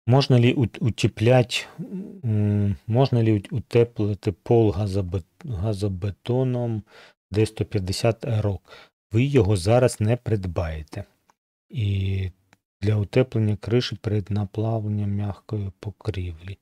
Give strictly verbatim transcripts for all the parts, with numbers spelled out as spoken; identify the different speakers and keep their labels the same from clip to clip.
Speaker 1: Можна ли ут- утеплять, м, можна ли ут- утеплити пол газобет- газобетоном Д сто п'ятдесят рок? Ви його зараз не придбаєте. І для утеплення криші перед наплавленням м'якої покрівлі.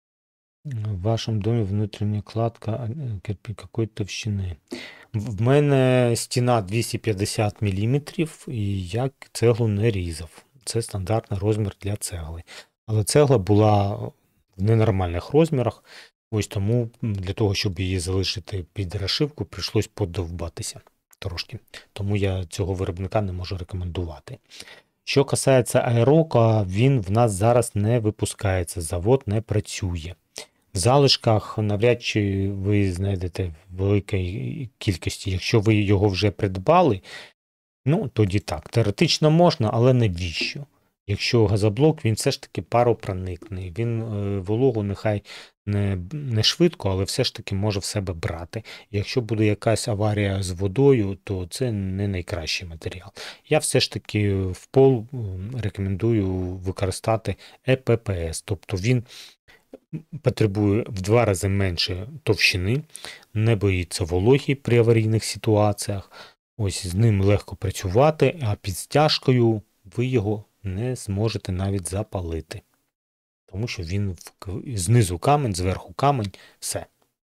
Speaker 1: В вашому домі внутрішня кладка а, кирпич якої товщини. В в мене стіна двісті п'ятдесят міліметрів, і я цеглу не різав. Це стандартний розмір для цегли. Але цегла була в ненормальних розмірах, ось тому для того, щоб її залишити під розшивку, прийшлось подовбатися трошки. Тому я цього виробника не можу рекомендувати. Що касається аерока, він в нас зараз не випускається, завод не працює. В залишках навряд чи ви знайдете великої кількості. Якщо ви його вже придбали, ну тоді так. Теоретично можна, але навіщо? Якщо газоблок, він все ж таки паропроникний. Він е, вологу нехай не, не швидко, але все ж таки може в себе брати. Якщо буде якась аварія з водою, то це не найкращий матеріал. Я все ж таки в пол рекомендую використати Е Пе Пе Ес, тобто він потребує в два рази менше товщини, не боїться вологі при аварійних ситуаціях. Ось з ним легко працювати, а під стяжкою ви його не зможете навіть запалити. Тому що він в- знизу камінь, зверху камінь, все.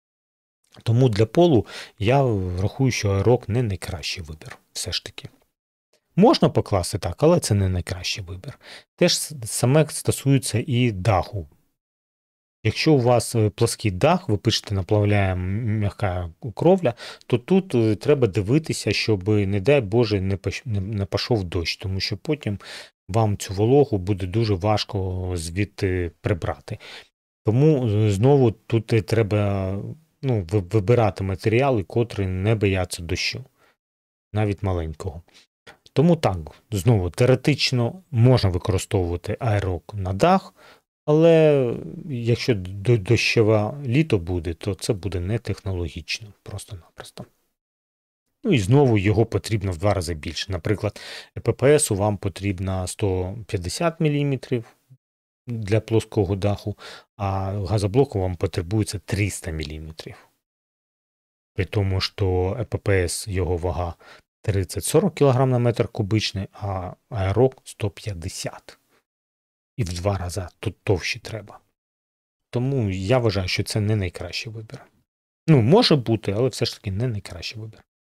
Speaker 1: Тому для полу я рахую, що аерок не найкращий вибір. Все ж таки. Можна покласти так, але це не найкращий вибір. Теж саме стосується і даху. Якщо у вас е, плоский дах, ви пишете наплавляє м'яка кровля, то тут е, треба дивитися, щоб, не дай Боже, не пош- не- не пішов дощ, тому що потім вам цю вологу буде дуже важко звідти прибрати. Тому е, знову тут е, треба ну, ви- вибирати матеріали, котрі не бояться дощу, навіть маленького. Тому так, знову теоретично можна використовувати аерок на дах, але якщо до- дощове літо буде, то це буде не технологічно, просто-напросто. Ну і знову його потрібно в два рази більше. Наприклад, Е Пе Пе Есу вам потрібно сто п'ятдесят міліметрів для плоского даху, а газоблоку вам потребується триста міліметрів. При тому, що Е Пе Пе Ес його вага тридцять-сорок кг на метр кубичний, а аерок сто п'ятдесят. І в два рази тут товщі треба. Тому я вважаю, що це не найкращий вибір. Ну, може бути, але все ж таки не найкращий вибір.